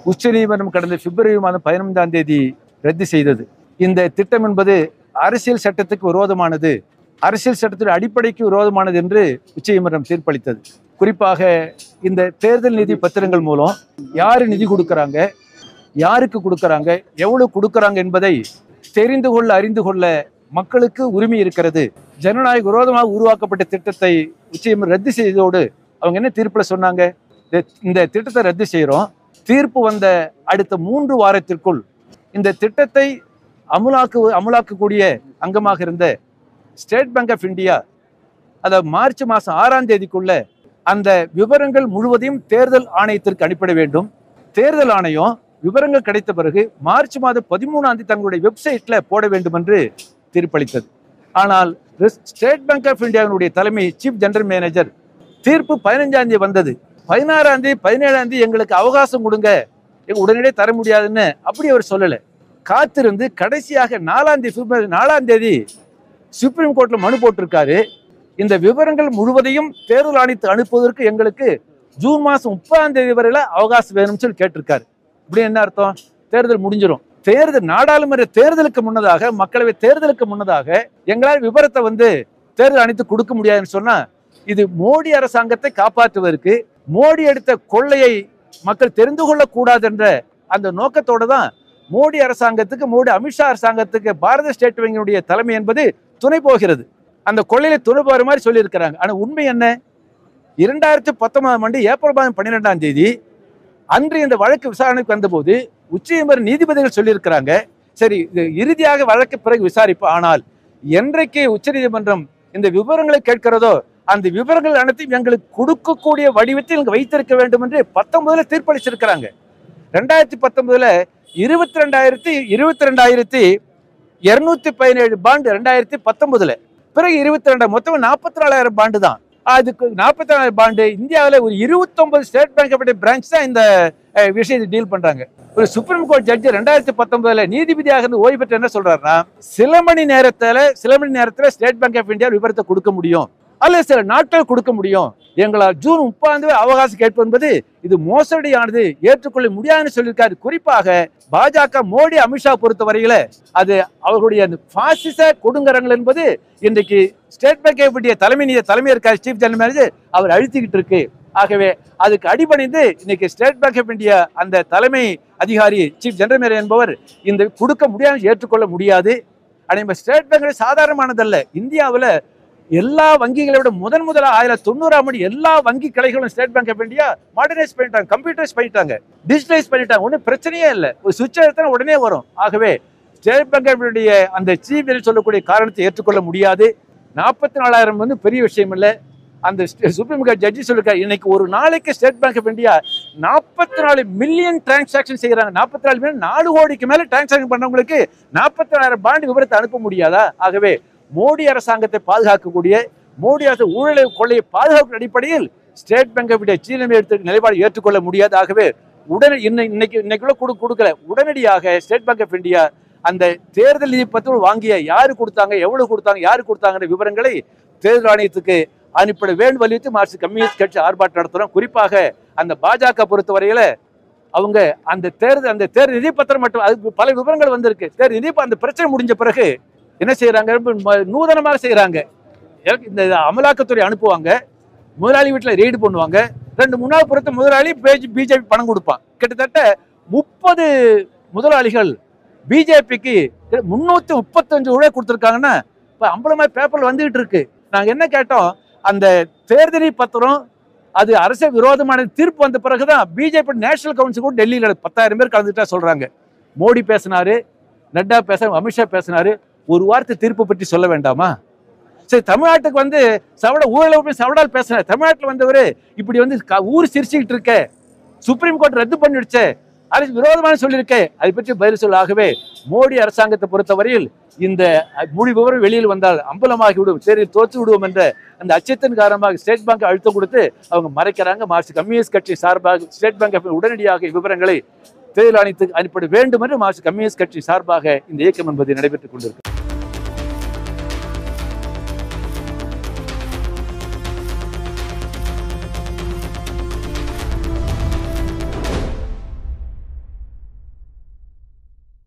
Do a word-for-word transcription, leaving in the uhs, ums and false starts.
உச்சநீதிமன்றம் கடந்த பிப்ரவரி மாதம் பதினைந்தாம் தேதி ரத்து செய்தது. இந்த திட்டம் என்பது அரசியல் சட்டத்துக்கு விரோதமானது, அரசியல் சட்டத்தின் அடிப்படைக்கு விரோதமானது என்று உச்சநீதிமன்றம் தீர்ப்பளித்தது. குறிப்பாக இந்த தேர்தல் நிதி பத்திரங்கள் மூலம் யாரு நிதி கொடுக்கறாங்க, யாருக்கு கொடுக்கறாங்க, எவ்வளவு கொடுக்கறாங்க என்பதை தெரிந்து கொள்ள அறிந்து கொள்ள மக்களுக்கு உரிமை இருக்கிறது. ஜனநாயக விரோதமாக உருவாக்கப்பட்ட திட்டத்தை உச்சநீதிமன்றம் ரத்து செய்ததோடு அவங்க என்ன தீர்ப்புல சொன்னாங்க, இந்த திட்டத்தை ரத்து செய்யறோம், தீர்ப்பு வந்த அடுத்த மூன்று வாரத்திற்குள் இந்த திட்டத்தை அமுலாக்கு அமுலாக்கக்கூடிய அங்கமாக இருந்த ஸ்டேட் பேங்க் ஆஃப் இந்தியா அதை மார்ச் மாதம் ஆறாம் தேதிக்குள்ள அந்த விவரங்கள் முழுவதையும் தேர்தல் ஆணையத்திற்கு அனுப்பிட வேண்டும். தேர்தல் ஆணையம் விவரங்கள் கிடைத்த பிறகு மார்ச் மாதம் பதிமூணாம் தேதி தங்களுடைய வெப்சைட்ல போட வேண்டும் என்று தீர்ப்பளித்தது. ஆனால் ஸ்டேட் பேங்க் ஆஃப் இந்தியாவினுடைய தலைமை சீஃப் ஜெனரல் மேனேஜர் தீர்ப்பு பதினஞ்சாம் தேதி வந்தது, பதினாறாம் தேதி பதினேழாம் தேதி எங்களுக்கு அவகாசம் கொடுங்க, உடனடியே தர முடியாதுன்னு அப்படி அவர் சொல்லலை. காத்திருந்து கடைசியாக நாலாம் தேதி பிப்ரவரி நாலாம் தேதி சுப்ரீம் கோர்ட்ல மனு போட்டிருக்காரு. இந்த விவரங்கள் முழுவதையும் தேர்தல் ஆணையத்தை அனுப்புவதற்கு எங்களுக்கு ஜூன் மாசம் முப்பதாம் தேதி வரையில அவகாசம் வேணும்னு சொல்லி கேட்டிருக்காரு. இப்படி என்ன அர்த்தம், தேர்தல் முடிஞ்சிடும். தேர்தல் நாடாளுமன்ற தேர்தலுக்கு முன்னதாக, மக்களவை தேர்தலுக்கு முன்னதாக எங்களால் விவரத்தை வந்து தேர்தல் ஆணையத்துக்கு கொடுக்க முடியாதுன்னு சொன்னா இது மோடி அரசாங்கத்தை காப்பாற்றுவதற்கு, மோடி எடுத்த கொள்ளையை மக்கள் தெரிந்து கொள்ளக்கூடாது என்ற அந்த நோக்கத்தோட தான் மோடி அரசாங்கத்துக்கு, மோடி அமித்ஷா அரசாங்கத்துக்கு பாரத ஸ்டேட் வங்கியினுடைய தலைமை என்பது துணை போகிறது. அந்த கொள்ளையில துணை போகிற மாதிரி சொல்லியிருக்கிறாங்க. ஆனா உண்மை என்ன, இரண்டாயிரத்தி பத்தொன்பதாம் ஆண்டு ஏப்ரல் மாதம் பன்னிரெண்டாம் தேதி அன்று இந்த வழக்கு விசாரணைக்கு வந்தபோது உச்சநீதிமன்ற நீதிபதிகள் சொல்லியிருக்கிறாங்க, சரி இது இறுதியாக வழக்கு பிறகு விசாரிப்பு, ஆனால் என்றைக்கு உச்சநீதிமன்றம் இந்த விவரங்களை கேட்கிறதோ அந்த விவரங்கள் அனைத்தையும் எங்களுக்கு கொடுக்கக்கூடிய வடிவத்தில் இங்கு வைத்திருக்க வேண்டும் என்று பத்தொன்பதுல தீர்ப்பளிச்சிருக்கிறாங்க. ரெண்டாயிரத்தி பத்தொன்பதுல இருபத்தி ரெண்டாயிரத்தி இருபத்தி ரெண்டாயிரத்தி இருநூத்தி பதினேழு பாண்டு ரெண்டாயிரத்தி பத்தொன்பதுல, பிறகு இருபத்தி ரெண்டு மொத்தம் நாற்பத்தி நாலாயிரம் பாண்டு தான். அதுக்கு நாற்பத்தி நாலாயிரம் பாண்டு இந்தியாவில் ஒரு இருபத்தி ஒன்பது ஸ்டேட் பேங்க் ஆஃப் பிரான்ச் தான் இந்த விஷயத்தை டீல் பண்றாங்க. ஒரு சுப்ரீம் கோர்ட் ஜட்ஜி ரெண்டாயிரத்தி பத்தொன்பதுல நீதிபதியாக இருந்து ஓய்வு பெற்று என்ன சொல்றாருன்னா, சில மணி நேரத்துல சில மணி நேரத்துல ஸ்டேட் பேங்க் ஆஃப் இந்தியா விவரத்தை கொடுக்க முடியும், அல்லது சில நாட்கள் கொடுக்க முடியும், எங்களால் ஜூன் முப்பதாம் தேதி அவகாசம் கேட்பது என்பது இது மோசடியானது, ஏற்றுக்கொள்ள முடியாதுன்னு சொல்லியிருக்காரு. குறிப்பாக பாஜக மோடி அமித்ஷா பொறுத்த வரையில அது அவர்களுடைய பாசிச கொடுங்கரங்கள் என்பது இன்றைக்கு ஸ்டேட் பேங்க் ஆஃப் இந்தியா தலைமை தலைமை இருக்காரு சீஃப் ஜெனரல் மேனேஜர், அவர் அழுத்திக்கிட்டு இருக்கு. ஆகவே அதுக்கு அடிபணிந்து இன்னைக்கு ஸ்டேட் பேங்க் ஆஃப் இந்தியா அந்த தலைமை அதிகாரி சீஃப் ஜெனரல் மேனேஜர் என்பவர் இந்த கொடுக்க முடியாது, ஏற்றுக்கொள்ள முடியாது. ஆனால் ஸ்டேட் பேங்க் சாதாரணமானதல்ல. இந்தியாவில் எல்லா வங்கிகளை விட முதன் முதலா ஆயிரத்தி தொண்ணூறாம் ஆண்டு எல்லா வங்கி கிளைகளும் State Bank of India modernise பண்ணிட்டாங்க, கம்ப்யூட்டரைஸ் பண்ணிட்டாங்க, டிஜிட்டலைஸ் பண்ணிட்டாங்க. ஒன்றும் பிரச்சனையே இல்லை, ஒரு சுவிட்ச் எடுத்தா உடனே வரும். ஆகவே ஸ்டேட் பேங்க் ஆஃப் இந்தியா அந்த சீஃப் சொல்லக்கூடிய காரணத்தை ஏற்றுக்கொள்ள முடியாது. நாற்பத்தி நாலாயிரம் வந்து பெரிய விஷயம் இல்லை. அந்த சுப்ரீம் கோர்ட் ஜட்ஜி சொல்லிருக்காரு, இன்னைக்கு ஒரு நாளைக்கு ஸ்டேட் பேங்க் ஆஃப் இந்தியா நாற்பத்தி நாலு மில்லியன் டிரான்சாக்சன் செய்யறாங்க. நாற்பத்தி நாலு மில்லியன் நாலு கோடிக்கு மேல டிரான்சாக்சன் பண்றவங்களுக்கு நாற்பத்தி நாலாயிரம் பாண்டு விவரத்தை அனுப்ப முடியாதா? ஆகவே மோடி அரசாங்கத்தை பாதுகாக்கக்கூடிய, மோடி அரசு ஊழலை கொள்ளையை பாதுகாக்கும் அடிப்படையில் ஸ்டேட் பேங்க் ஆஃப் இந்தியா சீன எடுத்த நிலைப்பாடு ஏற்றுக்கொள்ள முடியாது. ஆகவே உடனே இன்னைக்கு இன்னைக்குள்ள கொடு கொடுக்கல உடனடியாக ஸ்டேட் பேங்க் ஆஃப் இந்தியா அந்த தேர்தல் நிதி பத்திரம் வாங்கிய யாரு கொடுத்தாங்க, எவ்வளவு கொடுத்தாங்க, யாரு கொடுத்தாங்கிற விவரங்களை தேர்தல் ஆணையத்துக்கு அனுப்பிட வேண்டும் வலியுறுத்தி மார்க்சிஸ்ட் கம்யூனிஸ்ட் கட்சி ஆர்ப்பாட்டம் நடத்துறோம். குறிப்பாக அந்த பாஜக பொறுத்தவரையில அவங்க அந்த தேர்தல் அந்த தேர்தல் நிதி பத்திரம் மட்டும் அது பல விவரங்கள் வந்திருக்கு. தேர்தல் நிதி அந்த பிரச்சனை முடிஞ்ச பிறகு என்ன செய்யறாங்க, நூதனமாக செய்யறாங்க. இந்த அமலாக்கத்துறை அனுப்புவாங்க, முதலாளி வீட்டில் ரெய்டு பண்ணுவாங்க, ரெண்டு முன்னாள் புறத்து முதலாளி பிஜேபி பணம் கொடுப்பான். கிட்டத்தட்ட முப்பது முதலாளிகள் பிஜேபிக்கு முன்னூத்தி முப்பத்தஞ்சு ஊழல் கொடுத்துருக்காங்கன்னா இப்ப அம்பலமா பேப்பர்ல வந்துகிட்டு இருக்கு. நாங்க என்ன கேட்டோம், அந்த தேர்தல் பத்திரம் அது அரசு விரோதமான தீர்ப்பு வந்த பிறகுதான் பிஜேபி நேஷனல் கவுன்சில் கூட டெல்லியில பத்தாயிரம் பேர் கலந்துட்டா சொல்றாங்க. மோடி பேசினாரு, நட்டா பேசினாரு, அமித்ஷா பேசினாரு, ஒரு வார்த்தை தீர்ப்பு பற்றி சொல்ல வேண்டாமா? சரி, தமிழ்நாட்டுக்கு வந்து சவட ஊழல் சவடால் பேசினார். தமிழ்நாட்டில் வந்தவர் இப்படி வந்து ஊர் சிரிச்சுக்கிட்டு இருக்க, சுப்ரீம் கோர்ட் ரத்து பண்ணிடுச்சு, அரசு விரோதமான சொல்லியிருக்க, அதை பற்றி பதில் சொல்ல. ஆகவே மோடி அரசாங்கத்தை பொறுத்தவரையில் இந்த முழு விவரம் வெளியில் வந்தால் அம்பலமாகி விடும், தேர்தல் தோற்று விடுவோம் என்ற அந்த அச்சத்தின் காரணமாக ஸ்டேட் பேங்க் அழுத்தம் கொடுத்து அவங்க மறைக்கிறாங்க. மார்க்சிஸ்ட் கம்யூனிஸ்ட் கட்சி சார்பாக ஸ்டேட் பேங்க் உடனடியாக விவரங்களை தேர்தல் ஆணையத்துக்கு அனுப்ப வேண்டும் என்று மார்க்சிஸ்ட் கம்யூனிஸ்ட் கட்சி சார்பாக இந்த இயக்கம் என்பது நடைபெற்றுக் கொண்டிருக்கிறது.